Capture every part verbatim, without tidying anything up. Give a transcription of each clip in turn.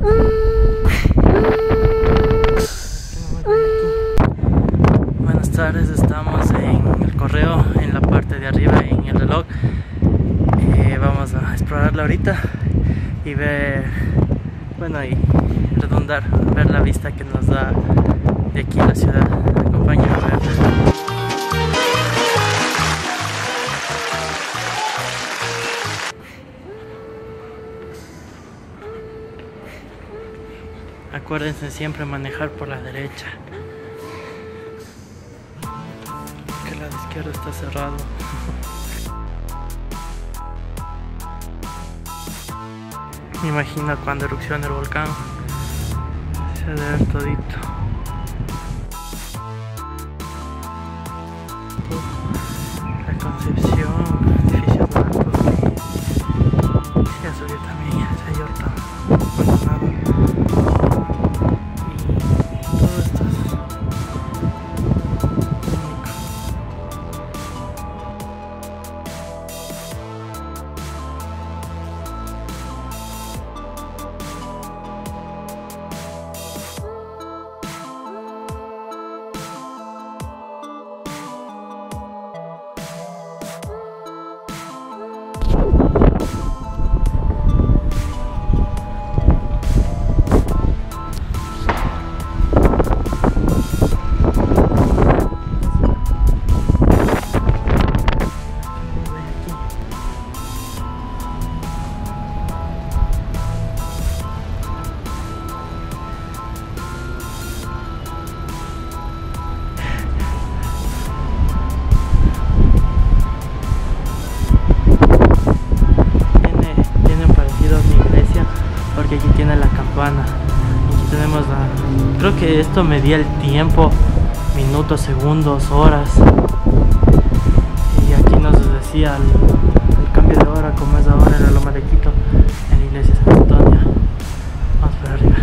Buenas tardes, estamos en el correo, en la parte de arriba, en el reloj. Eh, vamos a explorarla ahorita y ver, bueno, y redundar, ver la vista que nos da de aquí la ciudad. Acompáñenme a ver. Acuérdense siempre manejar por la derecha, que el lado izquierdo está cerrado. Me imagino cuando erupciona el volcán se debe ver todito. La Concepción, edificios blancos. Ya subió también, ya se halló abandonado. Porque aquí tiene la campana, aquí tenemos la, creo que esto medía el tiempo, minutos, segundos, horas, y aquí nos decía el, el cambio de hora como es ahora en la Loma de Quito, en la iglesia San Antonio. Vamos para arriba.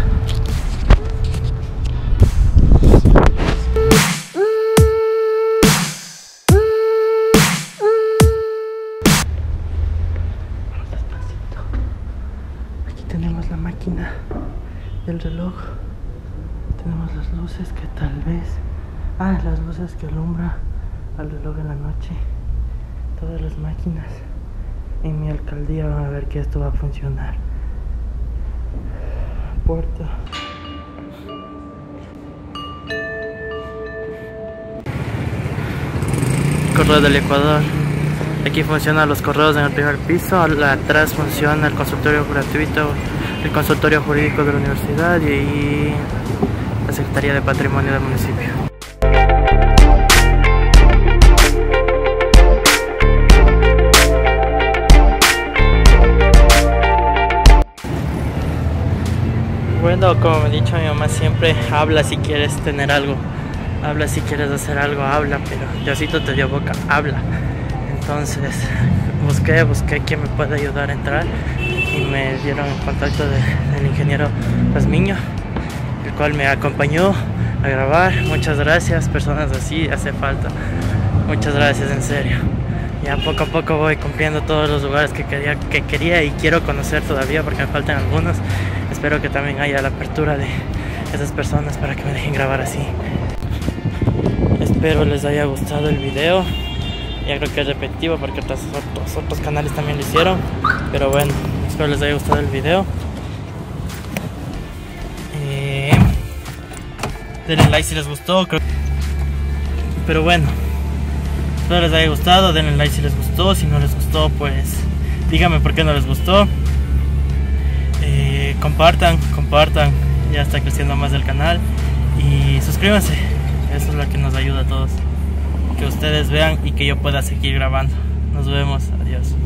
Tenemos la máquina del reloj, tenemos las luces que tal vez, ah, las luces que alumbra al reloj en la noche, todas las máquinas. En mi alcaldía van a ver que esto va a funcionar. Puerta. Correo del Ecuador. Aquí funcionan los correos en el primer piso, atrás funciona el consultorio gratuito, el consultorio jurídico de la universidad y la Secretaría de Patrimonio del municipio. Bueno, como me ha dicho mi mamá siempre, habla si quieres tener algo, habla si quieres hacer algo, habla, pero Diosito te dio boca, habla. Entonces busqué, busqué quién me puede ayudar a entrar y me dieron el contacto de, del ingeniero Rasmiño, el cual me acompañó a grabar. Muchas gracias, personas así hace falta. Muchas gracias, en serio. Ya poco a poco voy cumpliendo todos los lugares que quería, que quería y quiero conocer todavía porque me faltan algunos. Espero que también haya la apertura de esas personas para que me dejen grabar así. Espero les haya gustado el video. Ya creo que es repetitivo porque otros, otros, otros canales también lo hicieron, pero bueno, espero les haya gustado el video. Eh, denle like si les gustó, creo. Pero bueno, espero les haya gustado, denle like si les gustó. Si no les gustó, pues díganme por qué no les gustó. Eh, compartan, compartan, ya está creciendo más el canal. Y suscríbanse, eso es lo que nos ayuda a todos. Que ustedes vean y que yo pueda seguir grabando. Nos vemos, adiós.